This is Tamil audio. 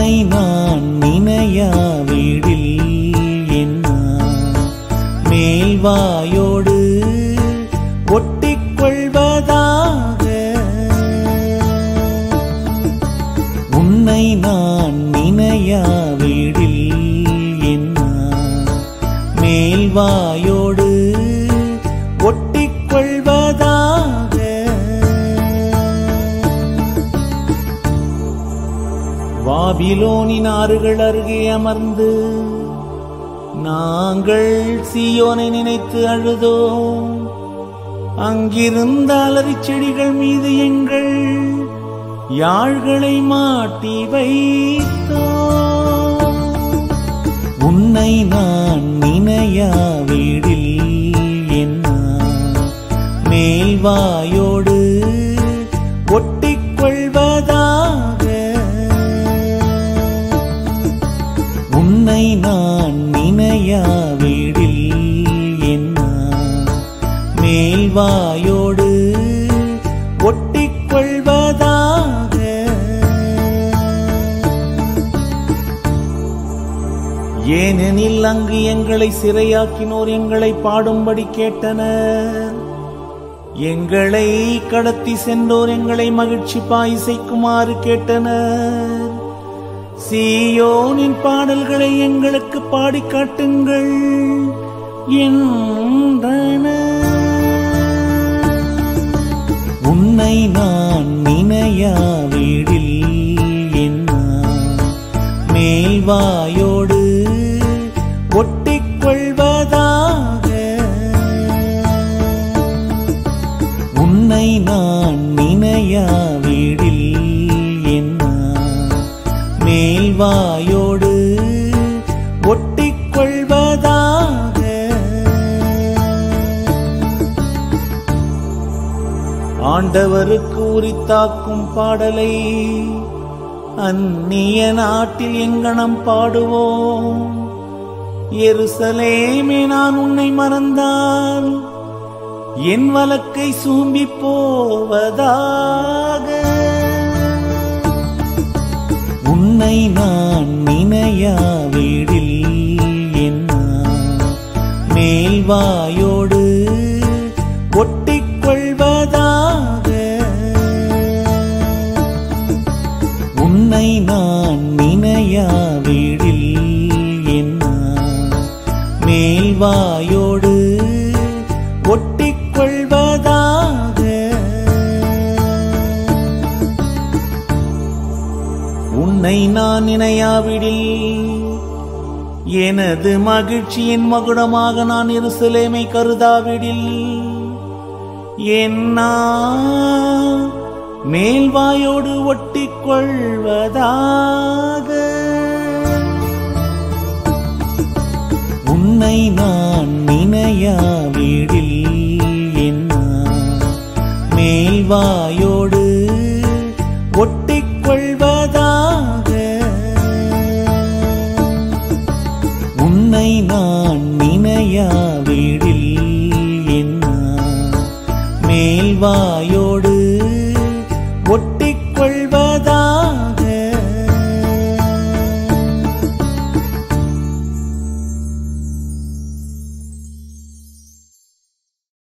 உன்னை நான் நினையாவிடில் என்ன மேல்வாயோடு ஒட்டிக்கொள்வதாக. உன்னை நான் நினையாவிடில் என்ன மேல்வாயோடு ஒட்டிக்கொள்வதாக. பாபிலோனின் ஆறுகள் அருகே அமர்ந்து நாங்கள் சீயோனை நினைத்து அழுதோம். அங்கிருந்த அலரிச் செடிகள் மீது எங்கள் யாழ்களை மாட்டி வைத்தோம். உன்னை நான் நினையாவிடில் என்ன மேல்வாயோடு ஒட்டிக்கொள்வதாக. உன்னை நான் நினையாவிடில் என்ன மேல்வாயோடு ஒட்டிக்கொள்வதாக. ஏனெனில் அங்கு எங்களை சிறையாக்கினோர் எங்களை பாடும்படி கேட்டனர். எங்களை கடத்தி சென்றோர் எங்களை மகிழ்ச்சி பாய்சைக்குமாறு கேட்டனர். சீயோனின் பாடல்களை எங்களுக்கு பாடி காட்டுங்கள் என்றனர். உன்னை நான் நினையாவிடில் என்ன மேல்வாயோடு ஒட்டிக்கொள்வதாக. உன்னை நான் நினையாவிடில் என்ன மேல்வாயோடு ஒட்டிக்கொள்வதாக. ஆண்டவருக்கு உரித்தாக்கும் பாடலை அந்நிய நாட்டில் எங்கனம் பாடுவோம். எருசலேமே, நான் உன்னை மறந்தால் என் வழக்கை சூம்பி போவதாக. உன்னை நான் நினையாவிடில் என்ன மேல்வாயோடு ஒட்டிக்கொள்வதாக. உன்னை நான் நினையாவிடில் என்ன மேல்வாயோடு ஒட்டிக்கொள்வதாக. உன்னை நான் நினையாவிடில் எனது மகிழ்ச்சியின் மகுடமாக நான் எருசலேமை கருதாவிடில் என்ன மேல்வாயோடு ஒட்டிக்கொள்வதாக. உன்னை நான் நினையாவிடில் என்ன மேல்வாயோடு ஒட்டிக்கொள்வதாக. உன்னை நான் நினையாவிடில் என்ன மேல்வாயோடு